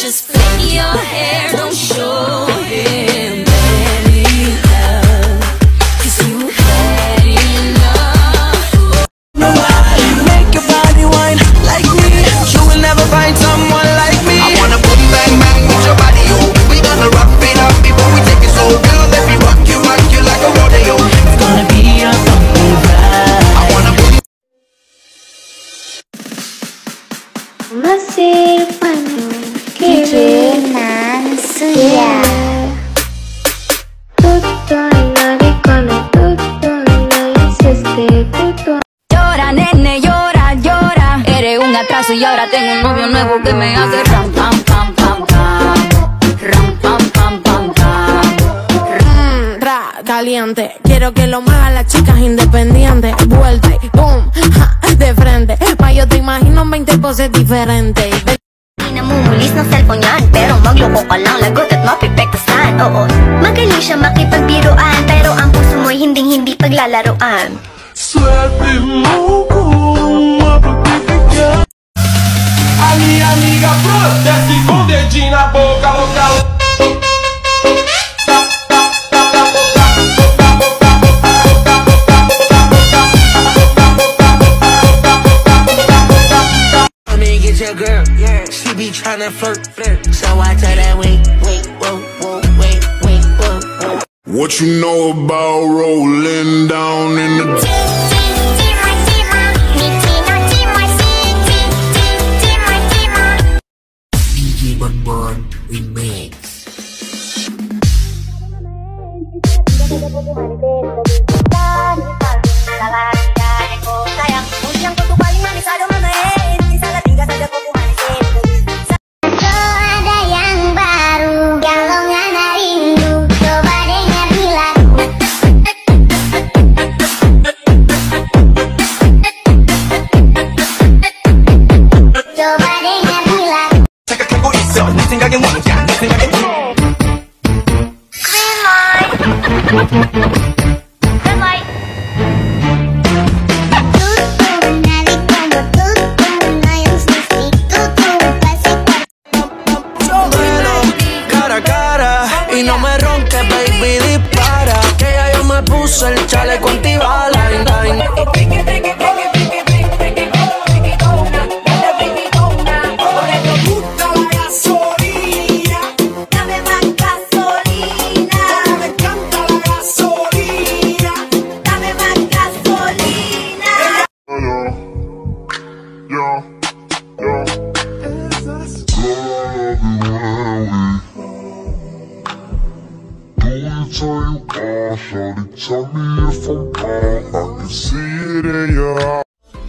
Just flip your hair, don't show him any love, 'cause you had enough. Nobody make your body wine like me. You will never find someone like me. I wanna boom bang bang with your body, yo. We gonna rock it up before we take it so real. Let me rock you like a rodeo. It's gonna be a bumpy ride. I wanna boom. Masih penuh kiri nan suya. Llora, nene, llora, llora. Eres un atraso y ahora tengo un novio nuevo que me hace ram, pam, pam, pam, pam. Ram, pam, pam, pam, pam. Caliente, quiero que lo muevan las chicas independientes. Vuelta y boom, ja, de frente. Ma yo te imagino en 20 poses diferentes. Di na mumulis ng cellphone yan, pero magloko ka lang, lagot at mapipektasan. Oo, magaling siya makipagbiruan, pero ang puso mo'y hinding-hindi paglalaroan. Suerte mo kung mapagpipigyan. Ali, amiga, bro, desce com o dedinho na boca, local. Get your girl, yeah. She be tryna flirt, so I tell that wait, whoa, whoa, wait, whoa. What you know about rolling down in the DJ Bonbon Remix. Ada yang baru, galongan rindu, coba dengar bilang. Coba dengar bilang. 생각하고 있어. 네 생각엔 왕자, 내 생각엔 Green light. Green light. Cara a cara y no me ronques, baby, dispara. Que ya yo me puse el chaleco antibala. Dame más gasolina. Me encanta la gasolina. Dame más gasolina. Tell me if I'm wrong, I can see it in your eyes.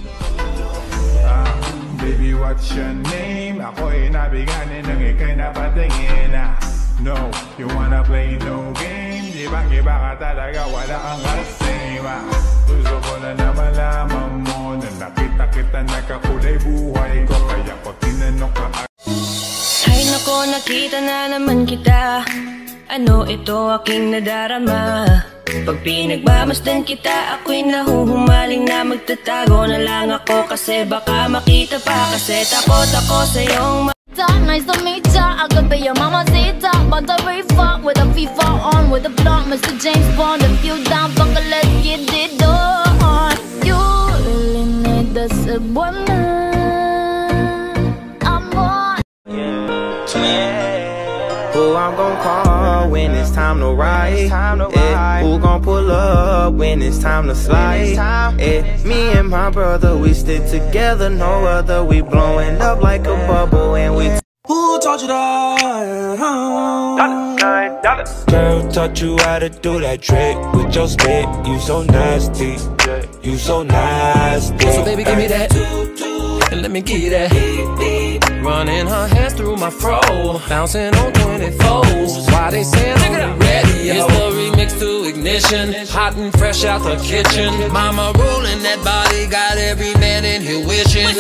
Baby, what's your name? Ako'y nabiganin ng ika'y napatingin na. No, you wanna play no game? Di ba iba ka talaga, wala kang kasama. Gusto ko na malaman mo na nakita kita nakakulay buhay ko. Kaya ko tinanong ka. Ay nako, nakita na naman kita. Ano ito aking nadarama? Pag pinagmamasdan kita, ako'y nahuhumaling na magtatago na lang ako. Kasi baka makita pa, kasi takot ako sa iyong Nice to meet ya, I could be your mamacita. But the reefer with a FIFA on, with a blunt, Mr. James Bond. If you down, fucker, let's get it on. You really need the Cebuana. I'm on. Who I'm gon' call when it's time to ride? Who gon' pull up when it's time to slide? Me and my brother, we stick together, no other. We blowing up like a bubble and we. Who taught you that? Girl taught you how to do that trick with your stick. You so nasty, you so nasty. So baby, give me that, and let me get that. Running her hands through my fro, bouncing on 24s. Why they saying on the radio? It's the remix to Ignition, hot and fresh out the kitchen. Mama rolling that body, got every man in here wishing.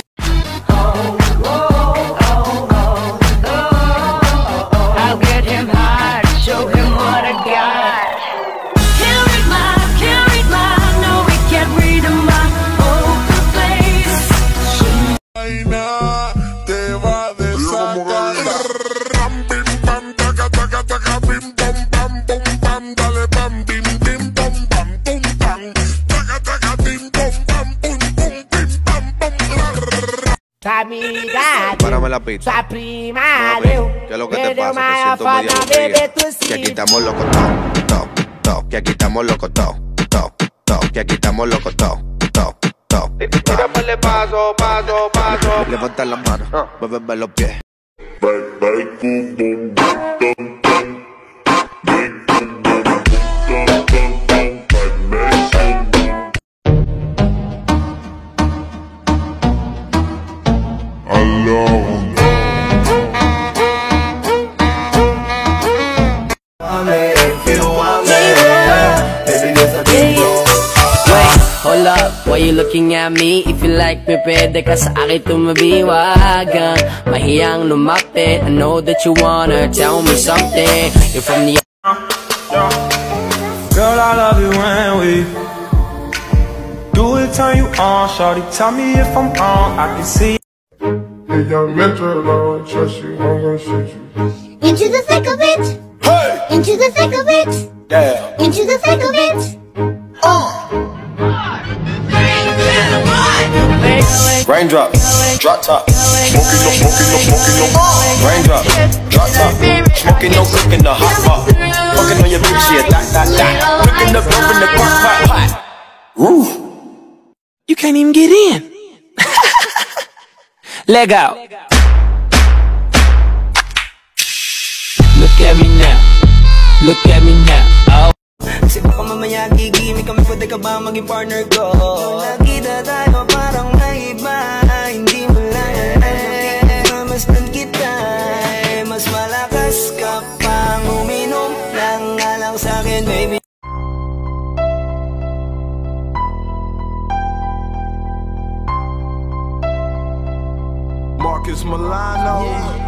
I'll get him hot, show him what I got. Can't read my, no, we can't read my poker face. Te va a desatar. Párame la pista. Mami, ¿qué es lo que te pasa? Te siento medio aburrida. Que aquí estamos locos, to. Que aquí estamos locos, to. Que aquí estamos locos, to. Tírame paso. Levanta las manos, muéveme los pies. Hold up, why you looking at me? If you like me, pwede ka sa akin tumabiwagang mahiyang lumapit. I know that you wanna tell me something. You're from the... Girl, I love you when we do it, turn you on. Shorty, tell me if I'm wrong, I can see. Hey, young Metro, Lord, trust you, I'm gonna shoot you. Into the thick of it. Hey! Into the thick of it. Yeah. Into the thick of it. Raindrop, drop top, smoking no. Raindrop, drop top, smoking no, cooking the hot pot, fucking on your bitch, shit, that. Cooking the dope in the pot. Woo! You can't even get in. Leg out. Look at me now. Look at me now. Oh. Kasi baka mamaya gigimik kami, pwede ka ba maging partner ko? Nakita tayo parang may iba, hindi mo lang mamasdan kita. Mas malakas ka pang uminom lang nga lang sa'kin, baby. Marcus Milano.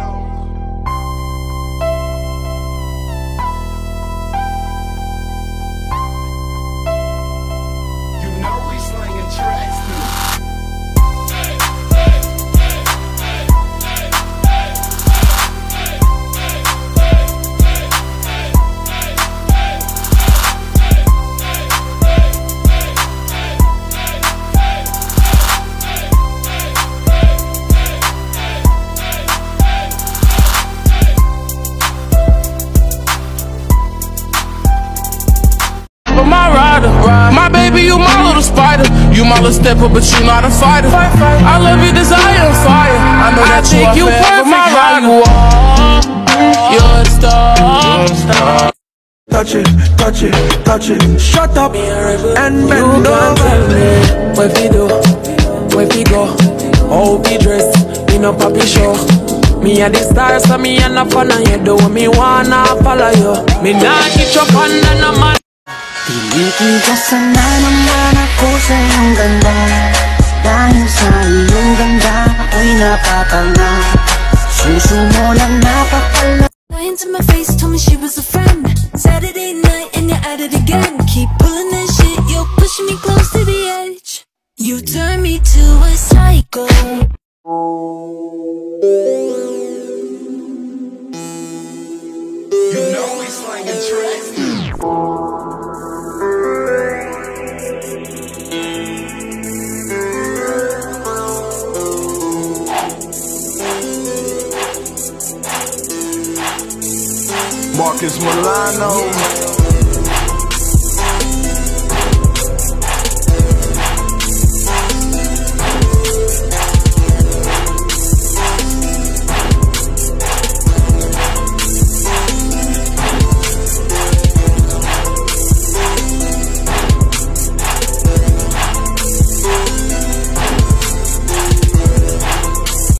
My rider, my baby, you my little spider. You my little stepper, but you not a fighter. I love your desire and fire. I know that you are forever my rider. You're a star. Touch it, shut up and bend over. Where we do, where we go. How we dress, in a papi show. Me a the stars, so me a not fan of you. Do me wanna follow you. Me not get your under no man. Tinikita sana naman ako sa iyong ganda. Dahil sa iyong ganda, ako'y napapanga. Suso mo lang napakala. Into my face, told me she was a friend. Saturday night and you're at it again. Keep pulling that shit, you're pushing me close to the edge. You turn me to a psycho. You know we slanging tracks. Marcus Milano.